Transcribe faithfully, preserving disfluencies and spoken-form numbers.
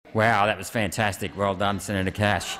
Wow, that was fantastic. Well done, Senator Cash.